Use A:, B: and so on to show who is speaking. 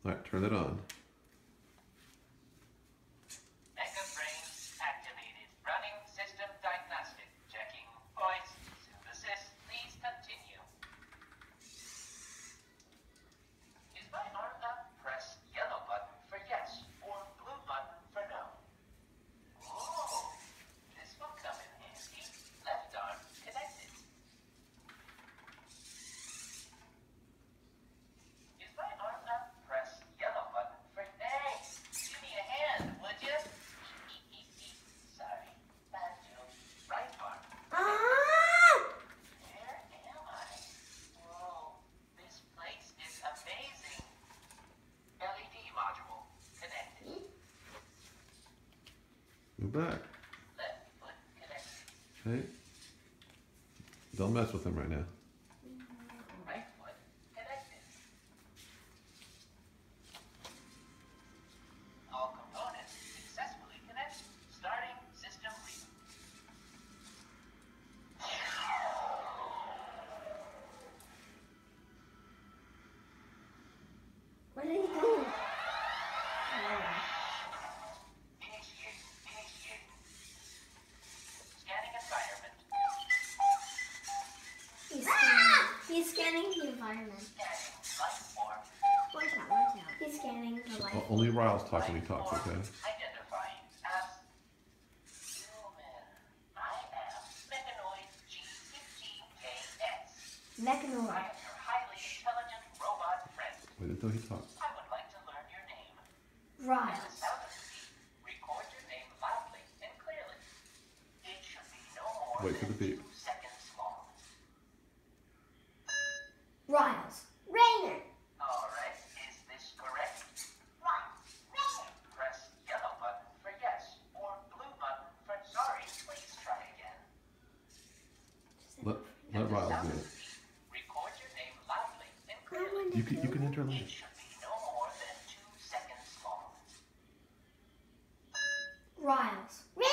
A: All right, turn it on.
B: Mega brains activated. Running system diagnostic. Checking voice synthesis. Please continue. Is my arm up? Press yellow button for yes or blue button for no. Oh, this will come in handy. Left arm connected. Is my arm up? Press yellow button for hey. Give me a hand, would you? Sorry, bad joke. Right arm. Where am I? Whoa, this place is amazing. LED module connected.
A: Move back.
B: Left foot connected.
A: Okay. Don't mess with him right now.
B: Right foot connected. All components successfully connected. Starting system reboot.
C: Where did he go?
B: Initiating. Scanning environment.
C: He's scanning the environment.
B: Scanning life form.
C: Watch out. He's scanning the light.
A: Only Riles talk when he talks, okay?
B: Identifying as human. I am Mechanoid G15KX. I
C: Mechanoid.
B: am your highly intelligent robot friend.
A: Wait until he talks.
B: I would like to learn your name. At the
C: Riles.
B: sound of the beep, record your name loudly and clearly. It should be no more
A: Wait for
B: than
A: the beep.
B: 2 seconds long.
C: Riles. Rainer.
B: All right, is this correct? Right. Press yellow button for yes or blue button for sorry. Please try again.
A: Let Riles do it.
B: Record your name loudly and clearly.
A: You can enter
B: It
A: later.
B: should be no more than 2 seconds long.
C: Riles. Rainer.